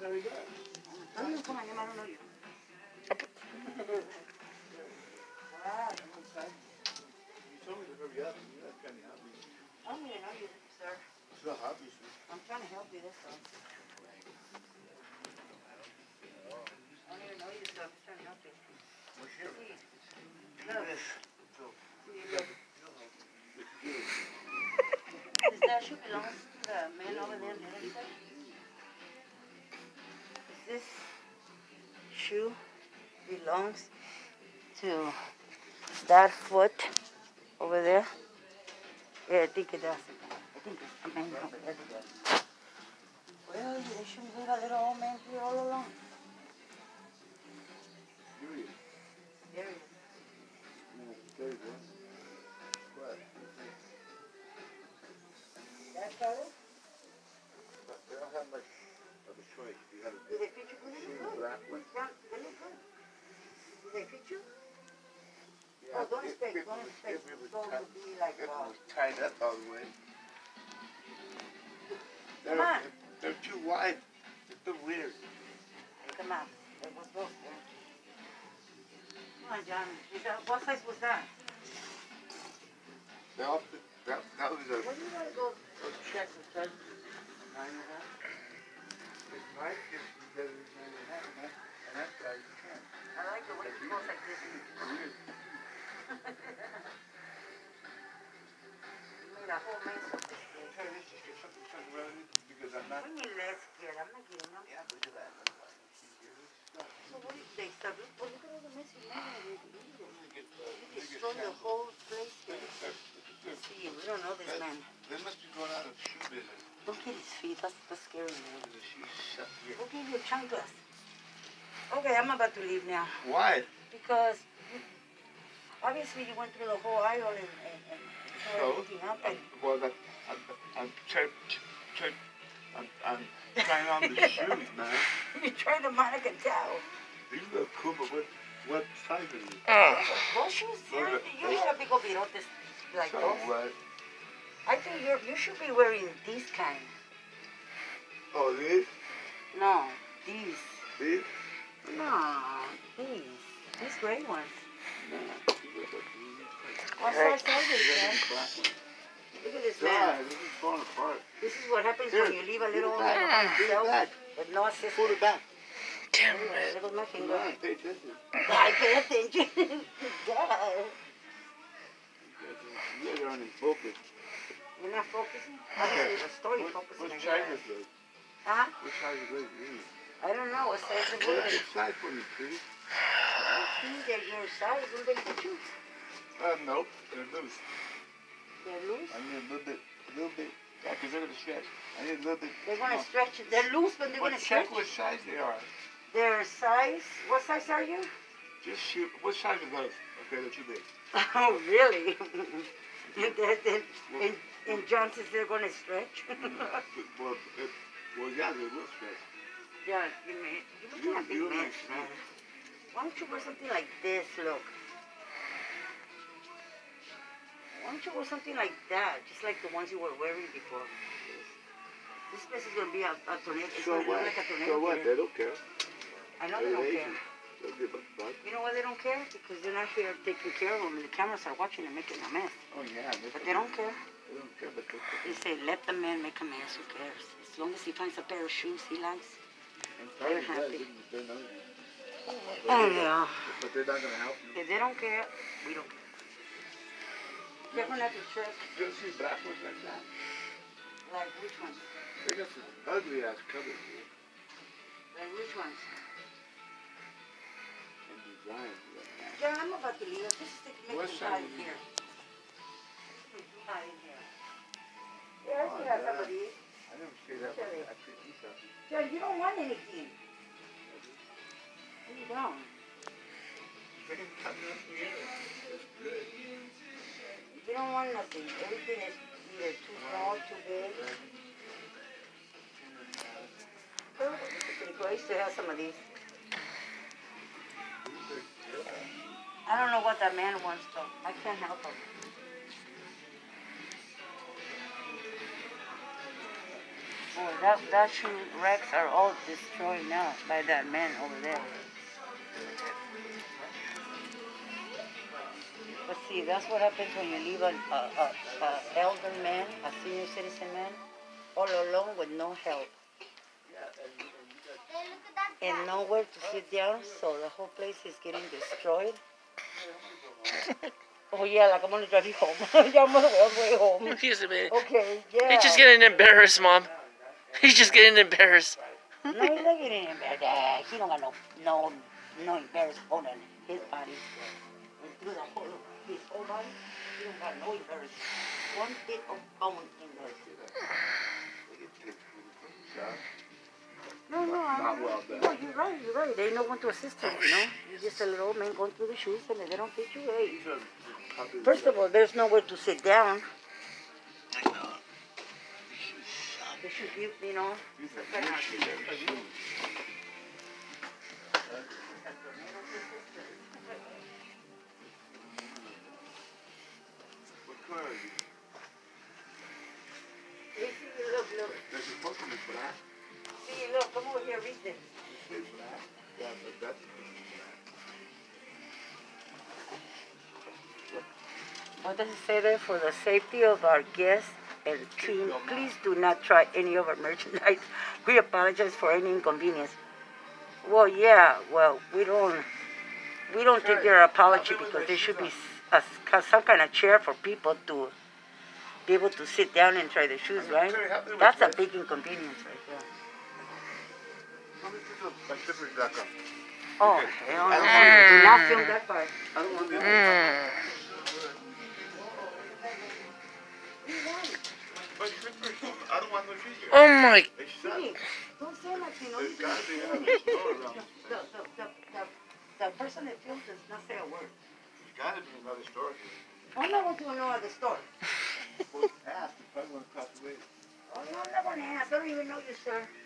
very good. Come on, I don't know you. Wow. You told me to hurry up. You guys trying to help me. I don't even know you, sir. It's not hobby, sir. I'm trying to help you, that's all. I don't even know you, sir. I'm just trying to help you. What's here? Look. This. That shoe belongs to the man over there on the other side? This shoe belongs to that foot over there? Yeah, I think it does. I think it's a man over there. Well, they shouldn't leave a little old man here all alone. Here he is. There he is. There you go. What? That color? But they don't have much of a choice. You have a Do they fit you good? black one. Yeah, they look good. Do they fit you? Yeah, Oh, don't if expect, it don't was- expect. if it was Don't tight- be like, If it was tied up all the way. Come on. They're too wide. It's too weird. Come on. It was both there. Come on, John. What size was that? They all fit. That was a. Where do you want to go? Go check the size. 9.5. It's nice if you get it 9.5, and that's how you can. I like the way it goes like this. Weird. You made a whole mess of this thing. Hey, this is just something relative because I'm not. We need less kid. I'm not getting them. Yeah, look at that. So what do you think? Well, look at all the mess you made. You They destroyed the whole place here. See, we don't know this man. They must be going out of shoe business. Look at his feet. That's scary, man. The shoes shut here. Look at your chanclas. Okay, I'm about to leave now. Why? Because obviously you went through the whole aisle and tore everything up. And Well, I'm trying on the shoes, man. you tried to Monica towel. These look cool, but what size are you? Those shoes, you had a big old birotes like So those. what? I think you should be wearing these kind. Oh, these? No, these. These? No, these. These gray ones. No. What size are they, man? Look at this man. This is falling apart. This is what happens Here, when you leave a little old give it man back. by Give it himself back. with no assistance. Pull it back. Damn it. There goes my Come finger. on, pay attention. I pay attention. God. You guys aren't in focus. You're not focusing? Obviously, the story focusing. What size is it? Huh? What size is it? I don't know. What size of What it? size for me, please? You get your size. Will they fit you? Nope. They're loose. They're loose? I need a little bit. Yeah, because they're going to stretch. I need a little bit. They're going to stretch it. They're loose, but they're going to Check stretch. what size they are. Their size? What size are you? Just shoot. What size are those? Okay, they're too big. Oh, really? And John says they're going to stretch? Well, yeah, they will stretch. Yeah, you look like a big man, man. Why don't you wear something like this, look? Why don't you wear something like that, just like the ones you were wearing before? This place is going to be a tornado. It's So going to look what? like a tornado. So what? here. They don't care. I know they don't care. They'll give a fuck. You know why they don't care? Because they're not here taking care of them, and the cameras are watching and making a mess. Oh, yeah. But they don't care. They don't care, but They say, let the man make a mess, who cares? As long as he finds a pair of shoes he likes. they're happy. They're not. Oh, yeah. But they're not going to help you. If they don't care, we don't care. They're going to have to check. You ever see black ones like that? Like which ones? They got some ugly ass colors here. Like which ones? And designs. Yeah, I'm about to leave. This is making What me size hot in is it? here. It's too hot in here. Yeah, I still have some of these. I never see that one. I picked these up. John, you don't want anything. You don't. They can cut me up here. It's good. You don't want nothing. Everything is either too small, too big. I used to have some of these. I don't know what that man wants though. I can't help him. Well, that shoe racks are all destroyed now by that man over there. But see, that's what happens when you leave an elder man, a senior citizen man, all alone with no help and nowhere to sit down, so the whole place is getting destroyed. Oh yeah, like I'm gonna drive you home. Yeah, I'm on the way home. Okay, yeah. He's just getting embarrassed, Mom. He's just getting embarrassed. No, he's not getting embarrassed. He don't got no embarrassed bone in his body. And through the whole his whole body, he don't got no embarrassed. One bit of bone in there. No, Not well done. no, you're right. They know when to assist him, you know. You're just a little old man going through the shoes, and if they don't fit you, hey. First of all, there's nowhere to sit down. They should give, you know, some kind of assistance for you. What color is it? Look. They're supposed to be black. See, look, come over here, read this. It's black. Yeah, but that's What does it say there? For the safety of our guests and team, please do not try any of our merchandise. We apologize for any inconvenience. Well, yeah, well, we don't take their apology because there should be some kind of chair for people to be able to sit down and try their shoes, right? That's a big inconvenience right there. Oh, hell no. Do not film that part. I don't want to I don't want no figure. Oh my! They suck. Don't say nothing. No, There's got to be another store around. the person that films does not say a word. There's got to be another store here. I'm not going to no other store. Well, ask if I want to cross the way. Oh, no, I'm not going to ask. I don't even know you, sir.